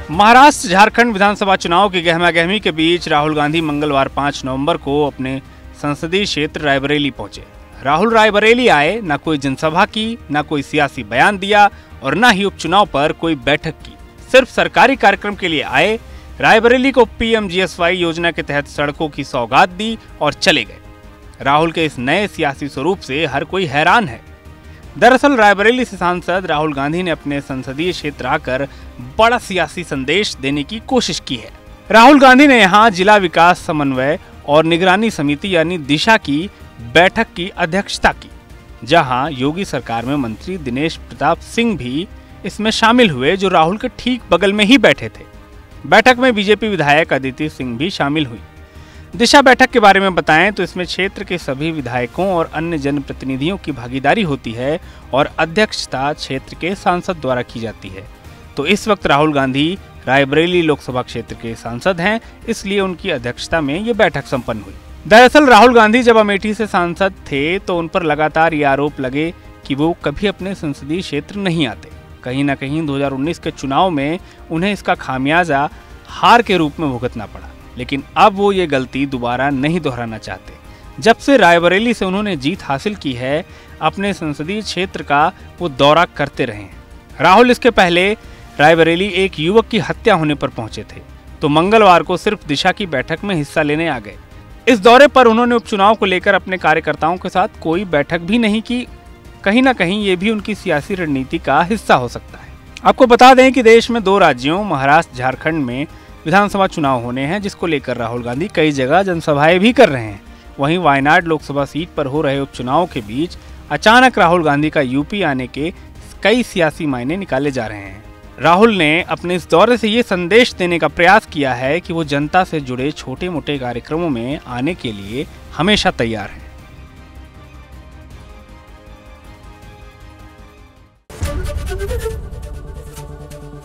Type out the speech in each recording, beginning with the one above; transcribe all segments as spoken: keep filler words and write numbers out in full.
महाराष्ट्र झारखंड विधानसभा चुनाव की गहमा गहमी के बीच राहुल गांधी मंगलवार पाँच नवंबर को अपने संसदीय क्षेत्र रायबरेली पहुंचे। राहुल रायबरेली आए, न कोई जनसभा की, न कोई सियासी बयान दिया और न ही उपचुनाव पर कोई बैठक की। सिर्फ सरकारी कार्यक्रम के लिए आए, रायबरेली को पीएमजीएसवाई योजना के तहत सड़कों की सौगात दी और चले गए। राहुल के इस नए सियासी स्वरूप से हर कोई हैरान है। दरअसल रायबरेली से सांसद राहुल गांधी ने अपने संसदीय क्षेत्र आकर बड़ा सियासी संदेश देने की कोशिश की है। राहुल गांधी ने यहां जिला विकास समन्वय और निगरानी समिति यानी दिशा की बैठक की अध्यक्षता की, जहां योगी सरकार में मंत्री दिनेश प्रताप सिंह भी इसमें शामिल हुए, जो राहुल के ठीक बगल में ही बैठे थे। बैठक में बीजेपी विधायक अदिति सिंह भी शामिल हुई। दिशा बैठक के बारे में बताएं तो इसमें क्षेत्र के सभी विधायकों और अन्य जनप्रतिनिधियों की भागीदारी होती है और अध्यक्षता क्षेत्र के सांसद द्वारा की जाती है। तो इस वक्त राहुल गांधी रायबरेली लोकसभा क्षेत्र के सांसद हैं, इसलिए उनकी अध्यक्षता में ये बैठक संपन्न हुई। दरअसल राहुल गांधी जब अमेठी से सांसद थे तो उन पर लगातार ये आरोप लगे कि वो कभी अपने संसदीय क्षेत्र नहीं आते। कहीं ना कहीं दो हज़ार उन्नीस के चुनाव में उन्हें इसका खामियाजा हार के रूप में भुगतना पड़ा, लेकिन अब वो ये गलती दोबारा नहीं दोहराना चाहते। जब से रायबरेली से उन्होंने जीत हासिल की है, अपने संसदीय क्षेत्र का वो दौरा करते रहे हैं। राहुल इसके पहले रायबरेली एक युवक की हत्या होने पर पहुंचे थे, तो मंगलवार को सिर्फ दिशा की बैठक में हिस्सा लेने आ गए। इस दौरे पर उन्होंने उपचुनाव को लेकर अपने कार्यकर्ताओं के साथ कोई बैठक भी नहीं की। कहीं ना कहीं ये भी उनकी सियासी रणनीति का हिस्सा हो सकता है। आपको बता दें कि देश में दो राज्यों महाराष्ट्र झारखंड में विधानसभा चुनाव होने हैं, जिसको लेकर राहुल गांधी कई जगह जनसभाएं भी कर रहे हैं। वहीं वायनाड लोकसभा सीट पर हो रहे उपचुनाव के बीच अचानक राहुल गांधी का यूपी आने के कई सियासी मायने निकाले जा रहे हैं। राहुल ने अपने इस दौरे से ये संदेश देने का प्रयास किया है कि वो जनता से जुड़े छोटे मोटे कार्यक्रमों में आने के लिए हमेशा तैयार हैं।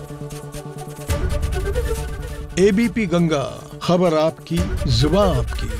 एबीपी गंगा, खबर आपकी, जुबान आपकी।